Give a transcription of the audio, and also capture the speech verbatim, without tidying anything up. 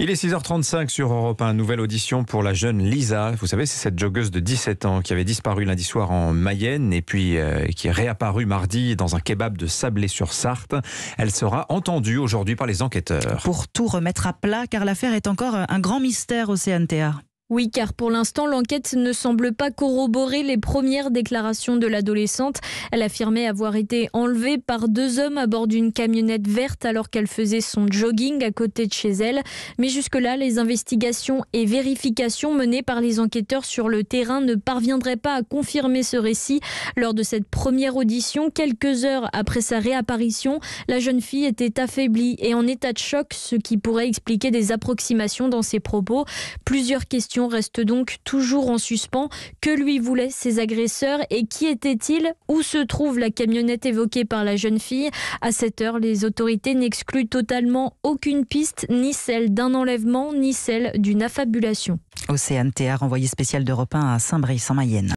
Il est six heures trente-cinq sur Europe un. Nouvelle audition pour la jeune Lisa. Vous savez, c'est cette joggeuse de dix-sept ans qui avait disparu lundi soir en Mayenne et puis euh, qui est réapparue mardi dans un kebab de Sablé-sur-Sarthe. Elle sera entendue aujourd'hui par les enquêteurs. Pour tout remettre à plat, car l'affaire est encore un grand mystère au C N T A. Oui, car pour l'instant, l'enquête ne semble pas corroborer les premières déclarations de l'adolescente. Elle affirmait avoir été enlevée par deux hommes à bord d'une camionnette verte alors qu'elle faisait son jogging à côté de chez elle. Mais jusque-là, les investigations et vérifications menées par les enquêteurs sur le terrain ne parviendraient pas à confirmer ce récit. Lors de cette première audition, quelques heures après sa réapparition, la jeune fille était affaiblie et en état de choc, ce qui pourrait expliquer des approximations dans ses propos. Plusieurs questions reste donc toujours en suspens. Que lui voulaient ces agresseurs et qui étaient-ils? Où se trouve la camionnette évoquée par la jeune fille? À cette heure, les autorités n'excluent totalement aucune piste, ni celle d'un enlèvement, ni celle d'une affabulation. Au C N T A, renvoyé spécial d'Europe un à Saint-Brice en Mayenne.